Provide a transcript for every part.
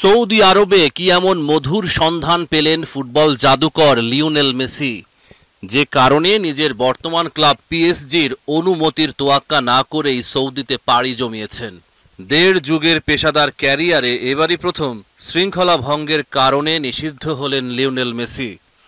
Saudi আরবে কি এমন মধুর সন্ধান পেলেন ফুটবল জাদুকর লিওনেল মেসি, যে কারণে নিজের বর্তমান ক্লাব পিএসজির অনুমতির তোয়াক্কা না করেই সৌদিতে পাড়ি জমিয়েছেন। দেড় যুগের পেশাদার ক্যারিয়ারে এবারই প্রথম শৃঙ্খলা ভঙ্গের কারণে নিষিদ্ধ হলেন লিওনেল মেসি।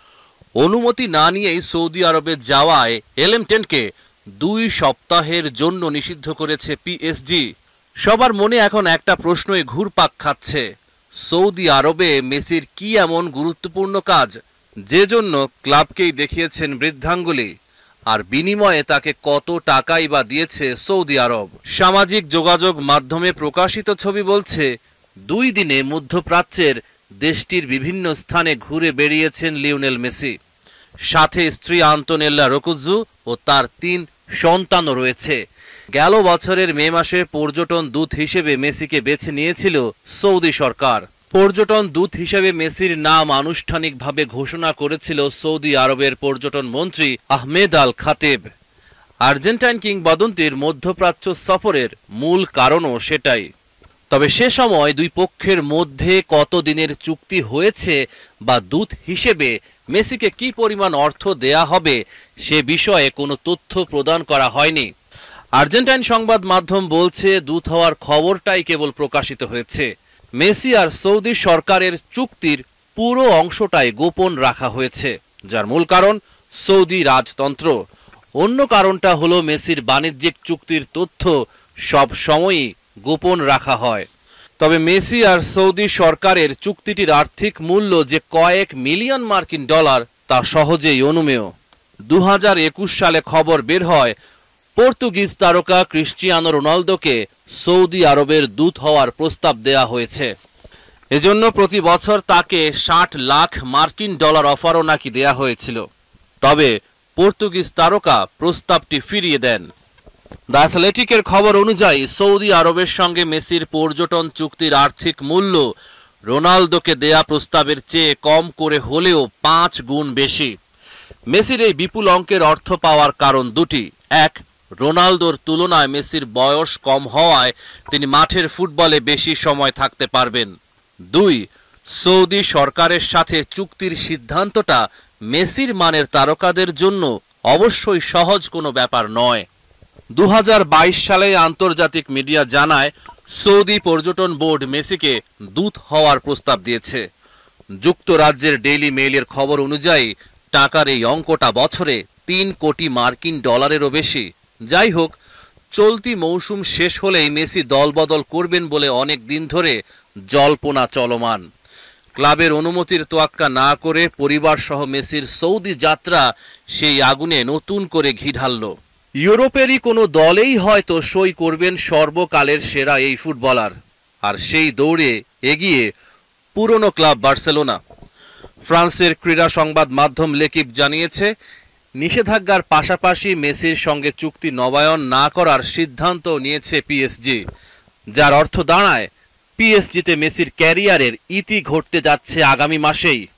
অনুমতি না নিয়েই সৌদি আরবে যাওয়ায় এলএম10কে 2 সপ্তাহের জন্য নিষিদ্ধ করেছে পিএসজি। সবার মনে এখন একটা প্রশ্নই ঘুরপাক খাচ্ছে, সৌদি আরবে মেসির কি এমন গুরুত্বপূর্ণ কাজ যে জন্য ক্লাবকেই দেখিয়েছেন বৃদ্ধাঙ্গুলি, আর বিনিময়ে তাকে কত টাকাই বা দিয়েছে সৌদি আরব। সামাজিক যোগাযোগ মাধ্যমে প্রকাশিত ছবি বলছে, 2 দিনে মধ্যপ্রাচ্যের দেশটির বিভিন্ন স্থানে ঘুরে বেরিয়েছেন লিওনেল মেসি। সাথে স্ত্রী আন্তোনেল্লা রোকুজ্জু ও তার 3 সন্তানও রয়েছে। গেল বছরের মে মাসে পর্যটন দূত হিসেবে মেসিকে বেছে নিয়েছিল সৌদি সরকার। পর্যটন দূত হিসেবে মেসির নাম আনুষ্ঠানিকভাবে ঘোষণা করেছিল সৌদি আরবের পর্যটন মন্ত্রী আহমেদ আল খাতেব। আর্জেন্টাইন কিংবদন্তির মধ্যপ্রাচ্য সফরের মূল কারণও সেটাই। তবে সে সময় 2 পক্ষের মধ্যে কত দিনের চুক্তি হয়েছে বা দূত হিসেবে মেসিকে কি পরিমাণ অর্থ দেয়া হবে সে বিষয়ে কোনো তথ্য প্রদান করা হয়নি। আর্জেন্টাইন সংবাদ মাধ্যম বলছে, দূত হওয়ার খবরটাই কেবল প্রকাশিত হয়েছে। মেসি আর সৌদি সরকারের চুক্তির পুরো অংশটাই গোপন রাখা হয়েছে, যার মূল কারণ সৌদি রাজতন্ত্র। অন্য কারণটা হলো মেসির বাণিজ্যিক চুক্তির তথ্য সব সময়ই গোপন রাখা হয়। তবে মেসি আর সৌদি সরকারের চুক্তিটির আর্থিক মূল্য যে কয়েক মিলিয়ন মার্কিন ডলার তা সহজেই অনুমেয়। 2021 সালে খবর বের হয়, পর্তুগিজ তারকা ক্রিস্টিয়ানো রোনালদোকে সৌদি আরবের দূত হওয়ার প্রস্তাব দেয়া হয়েছে। এজন্য প্রতি বছর তাকে 60 লাখ মার্কিন ডলার অফারও নাকি দেয়া হয়েছিল। তবে পর্তুগিজ তারকা প্রস্তাবটি ফিরিয়ে দেন। দ্য অ্যাথলেটিকের খবর অনুযায়ী সৌদি আরবের সঙ্গে মেসির পর্যটন চুক্তির আর্থিক মূল্য রোনালদোকে দেয়া প্রস্তাবের চেয়ে কম করে হলেও 5 গুণ বেশি। মেসির এই বিপুল অঙ্কের অর্থ পাওয়ার কারণ দুটি। 1, রোনালদোর তুলনায় মেসির বয়স কম হওয়ায় তিনি মাঠের ফুটবলে বেশি সময় থাকতে পারবেন। 2, সৌদি সরকারের সাথে চুক্তির সিদ্ধান্তটা মেসির মানের তারকাদের জন্য অবশ্যই সহজ কোনো ব্যাপার নয়। 2022 সালে আন্তর্জাতিক মিডিয়া জানায়, সৌদি পর্যটন বোর্ড মেসিকে দূত হওয়ার প্রস্তাব দিয়েছে। যুক্তরাজ্যের ডেইলি মেইলের খবর অনুযায়ী টাকার এই অঙ্কটা বছরে 3 কোটি মার্কিন ডলারেরও বেশি। যাই হোক, চলতি মৌসুম শেষ হলেই মেসি দলবদল করবেন বলে অনেক দিন ধরে জল্পনা চলমান। ক্লাবের অনুমতির তোয়াক্কা না করে পরিবার সহ মেসির সৌদি যাত্রা সেই আগুনে নতুন করে ঘি ঢালল। ইউরোপেরই কোনো দলেই হয়তো সই করবেন সর্বকালের সেরা এই ফুটবলার, আর সেই দৌড়ে এগিয়ে পুরনো ক্লাব বার্সেলোনা। ফ্রান্সের ক্রীড়া সংবাদ মাধ্যম লেকিপ জানিয়েছে, নিষেধাজ্ঞার পাশাপাশি মেসির সঙ্গে চুক্তি নবায়ন না করার সিদ্ধান্ত নিয়েছে পিএসজি, যার অর্থ দাঁড়ায় পিএসজিতে মেসির ক্যারিয়ারের ইতি ঘটতে যাচ্ছে আগামী মাসেই।